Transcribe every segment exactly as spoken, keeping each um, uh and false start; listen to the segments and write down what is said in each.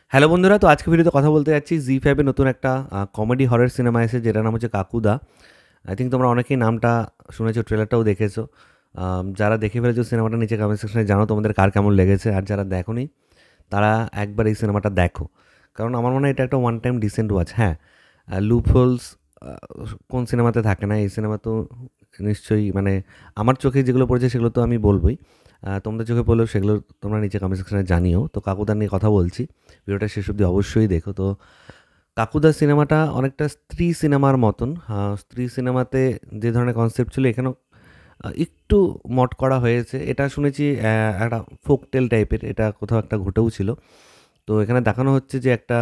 Hello বন্ধুরা, তো আজকে ভিডিওতে কথা বলতে যাচ্ছি জি ফাইভ এর নতুন একটা আ কমেডি হরর সিনেমা এসেছে যেটার নাম হচ্ছে 'কাকুদা'। আই থিংক তোমরা অনেকেই নামটা শুনেছো, ট্রেলারটাও দেখেছো। আম যারা দেখে ফেলেছো সিনেমাটা নিচে কমেন্ট সেকশনে জানাও তোমাদের কার কেমন লেগেছে। আর যারা দেখোনি তারা একবার এই সিনেমাটা দেখো। কারণ আমার মনে হয় এটা একটা ওয়ান টাইম ডিসেন্ট ওয়াচ। হ্যাঁ, আ লুপ হোলস আ কোন সিনেমাতে থাকে না? এই সিনেমা তো নিশ্চয়ই মানে আমার চোখে যেগুলো পড়েছে সেগুলো তো আমি বলবই। আ তোমাদের চোখে পড়লেও সেগুলো তোমরা নিচে কমেন্ট সেকশনে জানিও। তো 'কাকুদা' নিয়ে কথা বলছি। ভিডিওটা শেষ অবধি অবশ্যই দেখো। তো 'কাকুদা' সিনেমাটা অনেকটা 'স্ত্রী' সিনেমার মতন। আ 'স্ত্রী' সিনেমাতে যে ধরনের কনসেপ্ট ছিল এখানেও আ একটু মড করা হয়েছে। এটা শুনেছি অ্যা একটা ফোক টেল টাইপের। এটা কোথাও একটা ঘটেও ছিল। তো এখানে দেখানো হচ্ছে যে একটা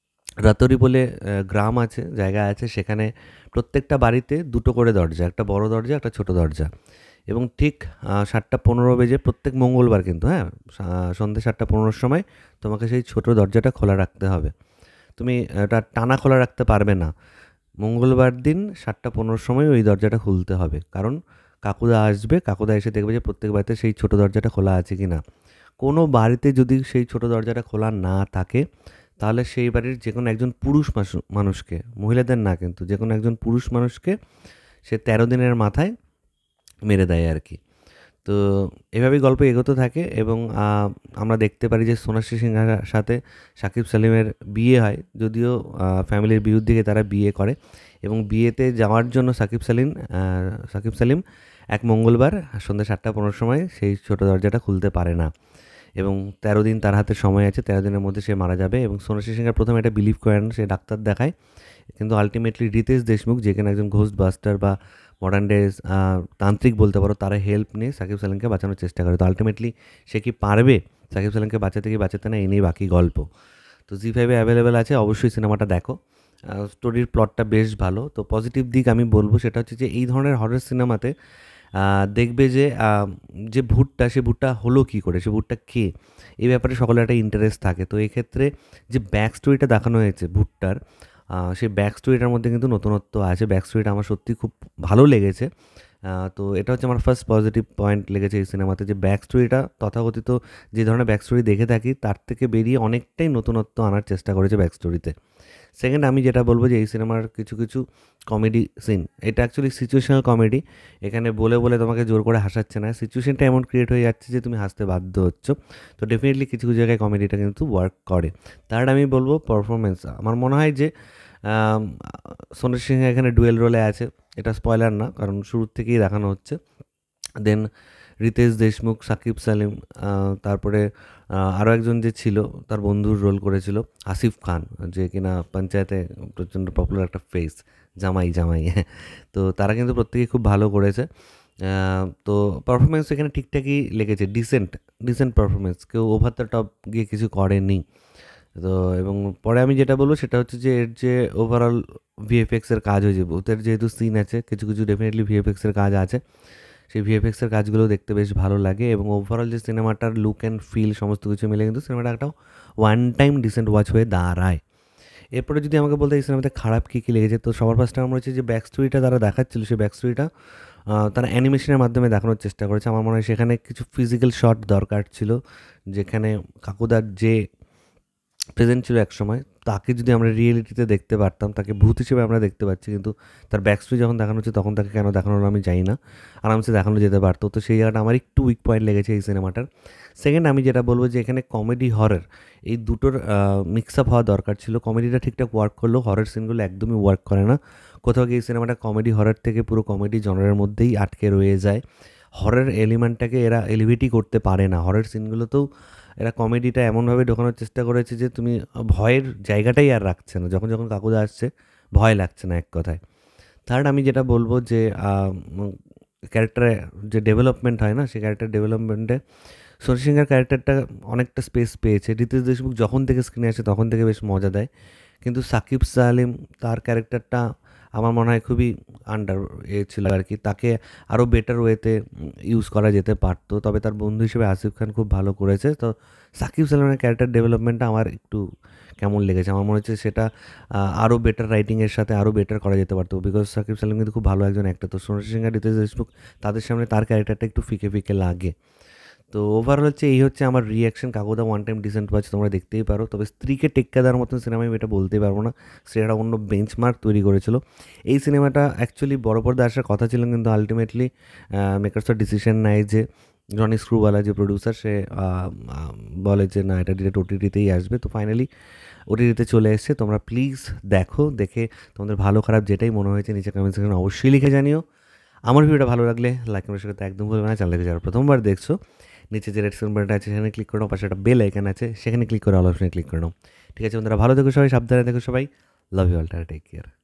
রাতরি বলে অ্যা গ্রাম আছে, জায়গা আছে। সেখানে প্রত্যেকটা বাড়িতে দুটো করে দরজা। একটা বড় দরজা, একটা ছোট দরজা। এবং ঠিক আ সাতটা পনেরো বেজে প্রত্যেক মঙ্গলবার কিন্তু, হ্যাঁ? সা সন্ধ্যে সাতটা পনেরো র সময় তোমাকে সেই ছোট দরজাটা খোলা রাখতে হবে। তুমি এটা টানা খোলা রাখতে পারবে না। মঙ্গলবার দিন সাতটা পনেরো র সময় ওই দরজাটা খুলতে হবে। কারণ কাকুদা আসবে, কাকুদা এসে দেখবে যে প্রত্যেক বাড়িতে সেই ছোট দরজাটা খোলা আছে কিনা। কোনো বাড়িতে যদি সেই ছোট দরজাটা খোলা না থাকে, তাহলে সেই বাড়ির যেকোনো একজন পুরুষ মাসু মানুষকে, মহিলাদের না কিন্তু, যেকোনো একজন পুরুষ মানুষকে সে তেরো দিনের মাথায় মেরে দেয় আরকি। তো এভাবেই গল্প এগোতে থাকে এবং আ আমরা দেখতে পারি যে সোনাক্ষী সিনহার সাথে শাকিব সেলিমের বিয়ে হয়। যদিও আ ফ্যামিলির বিরুদ্ধে গিয়ে তারা বিয়ে করে এবং বিয়েতে যাওয়ার জন্য শাকিব সেলিম আ শাকিব সেলিম এক মঙ্গলবার সন্ধ্যা সাতটা পনেরো সময় সেই ছোট দরজাটা খুলতে পারে না এবং তেরো দিন তার হাতে সময় আছে। তেরো দিনের মধ্যে সে মারা যাবে এবং সোনাক্ষী সিনহা প্রথম এটা বিলিভ করে না। সে ডাক্তার দেখায়। কিন্তু আল্টিমেটলি রিতেশ দেশমুখ, যে কিনা একজন ঘোস্ট বাস্টার বা মডার্ন ডেজ আ তান্ত্রিক বলতে পারো, তারা হেল্প নিয়ে সাকিব সেলিমকে বাঁচানোর চেষ্টা করে। তো আল্টিমেটলি সে কি পারবে সাকিব সেলিমকে বাঁচাতে কি বাঁচাতে না, এই নিয়েই বাকি গল্প। তো জি ফাইভ এ অ্যাভেলেবেল আছে, অবশ্যই সিনেমাটা দেখো। আ স্টোরির প্লটটা বেশ ভালো। তো পজিটিভ দিক আমি বলব সেটা হচ্ছে যে এই ধরনের হরর সিনেমাতে আ দেখবে যে আ যে ভূতটা, সে ভূতটা হলো কী করে? সে ভূতটা কে? এই ব্যাপারে সকলের একটা ইন্টারেস্ট থাকে। তো এক্ষেত্রে যে ব্যাক স্টোরিটা দেখানো হয়েছে ভূতটার, আ সেই ব্যাক স্টোরিটার মধ্যে কিন্তু নতুনত্ব আছে। ব্যাক স্টোরিটা আমার সত্যিই খুব ভালো লেগেছে। আ তো এটা হচ্ছে আমার ফার্স্ট পজিটিভ পয়েন্ট লেগেছে এই সিনেমাতে, যে ব্যাক স্টোরিটা তথাকথিত যে ধরনের ব্যাক স্টোরি দেখে থাকি তার থেকে বেরিয়ে অনেকটাই নতুনত্ব আনার চেষ্টা করেছে ব্যাক স্টোরিতে। সেকেন্ড আমি যেটা বলব যে এই সিনেমার কিছু, কিছু কমেডি সিন, এটা অ্যাকচুয়ালি সিচুয়েশনাল কমেডি। এখানে বলে, বলে তোমাকে জোর করে হাসাচ্ছে না। সিচুয়েশনটা এমন ক্রিয়েট হয়ে যাচ্ছে যে তুমি হাসতে বাধ্য হচ্ছ। তো ডেফিনিটলি কিছু, কিছু জায়গায় কমেডিটা কিন্তু ওয়ার্ক করে। থার্ড আমি বলব পারফরম্যান্স। আমার মনে হয় যে আম সোনু সিংহ এখানে ডুয়েল রোলে আছে। এটা স্পয়লার না, কারণ শুরুর থেকেই দেখানো হচ্ছে। দেন রিতেশ দেশমুখ, সাকিব সেলিম, আ তারপরে আ আরও একজন যে ছিল তার বন্ধুর রোল করেছিল আসিফ খান, যে কিনা পঞ্চায়েতে প্রচণ্ড পপুলার একটা ফেস, জামাই, জামাই। তো তারা কিন্তু প্রত্যেকেই খুব ভালো করেছে। আ তো পারফরম্যান্স এখানে ঠিকঠাকই লেগেছে। Decent, decent performance. কেউ ওভার দ্য টপ গিয়ে কিছু করেনি। তো এবং পরে আমি যেটা বলব সেটা হচ্ছে যে এর যে ওভারঅল ভিএফএক্স এর কাজ হয়েছে, ভূতের যেহেতু সিন আছে, কিছু, কিছু ডেফিনিটলি ভিএফএক্স এর কাজ আছে। সেই ভিএফএক্স এর কাজগুলো দেখতে বেশ ভালো লাগে এবং ওভারঅল যে সিনেমাটার লুক অ্যান্ড ফিল সমস্ত কিছু মিলে কিন্তু সিনেমাটা একটা ওয়ান টাইম ডিসেন্ট ওয়াচ হয়ে দাঁড়ায়। এরপরে যদি আমাকে বলতে এই সিনেমাতে খারাপ কী, কী লেগেছে, তো সবার ফার্স্টে আমার হচ্ছে যে ব্যাক স্টোরিটা তারা দেখাচ্ছিল, সেই ব্যাক স্টোরিটা আ তারা অ্যানিমেশনের মাধ্যমে দেখানোর চেষ্টা করেছে। আমার মনে হয় সেখানে কিছু ফিজিক্যাল শট দরকার ছিল। যেখানে কাকুদার যে প্রেজেন্ট ছিল একসময়, তাকে যদি আমরা রিয়েলিটিতে দেখতে পারতাম, তাকে ভূত হিসেবে আমরা দেখতে পাচ্ছি, কিন্তু তার ব্যাক স্টোরি যখন দেখানো হচ্ছে তখন তাকে কেন দেখানো হলো আমি জানি না। আরামসে দেখানো যেতে পারতো। তো সেই জায়গাটা আমার একটু উইক পয়েন্ট লেগেছে এই সিনেমাটার। সেকেন্ড আমি যেটা বলব যে এখানে কমেডি, হরর এই দুটোর আ মিক্স আপ হওয়া দরকার ছিল। কমেডিটা ঠিকঠাক ওয়ার্ক করলেও হরর সিনগুলো একদমই ওয়ার্ক করে না। কোথাও গিয়ে এই সিনেমাটা কমেডি হরর থেকে পুরো কমেডি জনরের মধ্যেই আটকে রয়ে যায়। হরর এলিমেন্টটাকে এরা এলিভেটই করতে পারে না। হরর সিনগুলোতেও এরা কমেডিটা এমনভাবে ঢোকানোর চেষ্টা করেছে যে তুমি ভয়ের জায়গাটাই আর রাখছে না। যখন, যখন কাকুদা আসছে ভয় লাগছে না এক কথায়। থার্ড আমি যেটা বলব যে আ উম ক্যারেক্টারে যে ডেভেলপমেন্ট হয় না? সেই ক্যারেক্টার ডেভেলপমেন্টে শশী সিংহের ক্যারেক্টারটা অনেকটা স্পেস পেয়েছে। রিতেশ দেশমুখ যখন থেকে স্ক্রিনে আসে তখন থেকে বেশ মজা দেয়। কিন্তু সাকিব সালিম, তার ক্যারেক্টারটা আমার মনে হয় খুবই আন্ডার এ ছিল আরকি। তাকে আরও বেটার ওয়েতে উম ইউজ করা যেতে পারত। তবে তার বন্ধু হিসেবে আসিফ খান খুব ভালো করেছে। তো সাকিব সালিমের ক্যারেক্টার ডেভেলপমেন্টটা আমার একটু কেমন লেগেছে। আমার মনে হচ্ছে সেটা আ আরও বেটার রাইটিংয়ের সাথে আরও বেটার করা যেতে পারত। বিকজ সাকিব সালিম কিন্তু খুব ভালো একজন অ্যাক্টর। তো সোনাক্ষী সিংহ আর রিতেশ দেশমুখ, তাদের সামনে তার ক্যারেক্টারটা একটু ফিকে, ফিকে লাগে। তো ওভারঅল হচ্ছে এই হচ্ছে আমার reaction. Kakuda one time decent watch, তোমরা দেখতেই পারো। তবে স্ত্রীকে টেক্কা দেওয়ার মতন সিনেমা আমি এটা বলতেই পারবো না, সেটা অন্য বেঞ্চমার্ক তৈরি করেছিল। এই সিনেমাটা অ্যাকচুয়ালি বড় পর্দায় আসার কথা ছিল, কিন্তু আলটিমেটলি মেকার্সরা ডিসিশন নেয় যে জনি স্ক্রুওয়ালা যে প্রডিউসার, সে আহ, আহ, বলে যে না, এটা ডিরেক্ট ওটিটিতেই আসবে। তো ফাইনালি ওটিটিতে চলে এসছে। তোমরা প্লিজ দেখো, দেখে তোমাদের ভালো খারাপ যেটাই মনে হয়েছে নিচে কমেন্ট সেকশনে অবশ্যই লিখে জানিও। আমার ভিডিওটা ভালো লাগলে লাইক কমেন্ট শেয়ার করতে একদম ভুলবে না। চ্যানেলকে যারা প্রথমবার দেখছো, নিচে যে রেড স্ক্রিন বাটনটা আছে সেখানে ক্লিক করে নাও, পাশে একটা বেল আইকন আছে সেখানে ক্লিক করে অল অপশনে ক্লিক করে নাও। ঠিক আছে বন্ধুরা, ভালো থেকো সবাই, সাবধানে থেকো সবাই, love you all, take care.